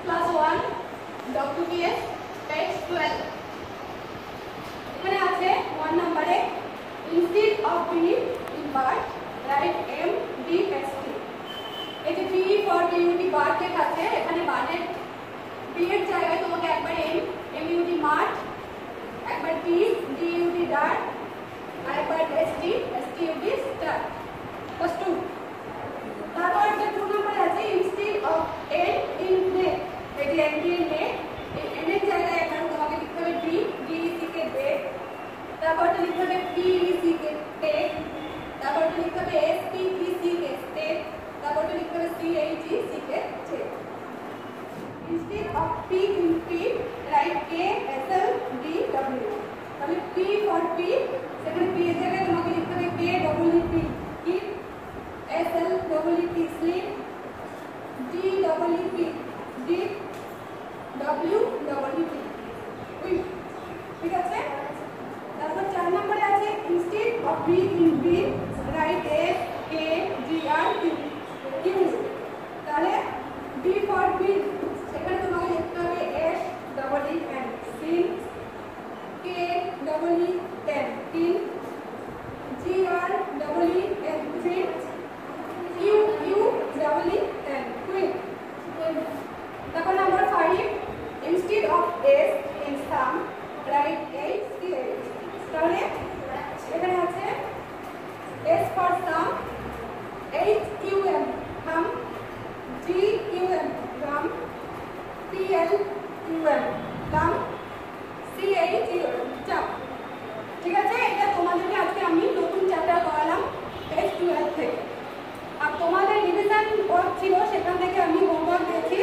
class 1 WBS page 12 এখানে আছে 1 নম্বরে instead of B in bar write M D S T এই যে B for BUD বার লেখা আছে এখানে বারের B এর জায়গায় তোমাকে একবার M MUD মাঠ একবার D DUD ডাট আর একবার ST STUD স্টার plus 2 তারপর যে 2 নম্বরে আছে instead of N in net এই যে N in net এই N এর জায়গায় এখানে তোমাকে লিখতে হবে D DEC কে ডেট তারপর লিখতে হবে PEC কে টেক তারপর লিখতে হবে SPEC কে স্টেট তারপর লিখতে হবে CHEC কে check instead of P in P write K SL D W তাহলে P for P সেখানে P এর জায়গায় তোমাকে লিখতে হবে K double P keep SL double P sleep D double P deep W double P quick ঠিক আছে তারপর 4 নম্বরে আছে instead of B in B write S K G R T Q তাহলে B for B সেখানে তোমাকে লিখতে হবে S double E N sin K double E N tin G R double E N fin Q double E N queen তারপর number 5 instead of S in sum write H C H তাহলে এখানে আছে S for sum H U M hum G U M gum P L U M plum C H U M chap ঠিক আছে এটা তোমাদেরকে আজকে আমি নতুন চ্যাপ্টার করালাম পেজ 12 থেকে আর তোমাদের রিভিশন ওয়ার্ক ছিল সেখান থেকে আমি হোমওয়ার্ক দিয়েছি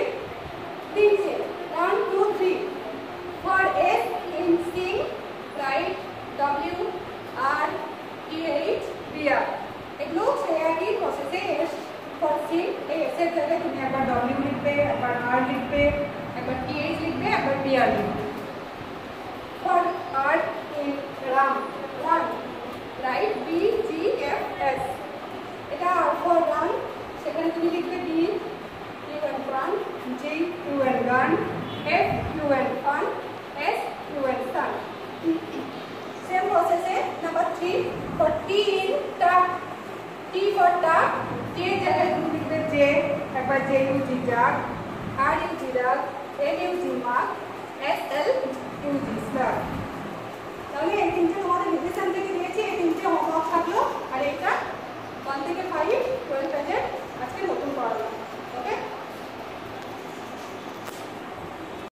1 2 3 for S in sing write W R E H B R এগুলো সেই একই প্রসেসে S for sing এই S এর জায়গায় তুমি একবার W লিখবে একবার R লিখবে একবার TH লিখবে একবার BR লিখবে for R in ram run write B G F S এটা for run সেখানে তুমি লিখবে D U N run G U N gun F U N fun S U N sun same process है number 3 for T in tap T for tap T এর জায়গায় তুমি লিখবে J একবার J U G jug R U G rug L U G mark S L U G slug তাহলে এই তিনটে তোমাদের রিভিশন থেকে দিয়েছি এই তিনটে হোমওয়ার্ক থাকলো আর এটা 1 থেকে 5 12 পেজের আজকে নতুন পড়ালাম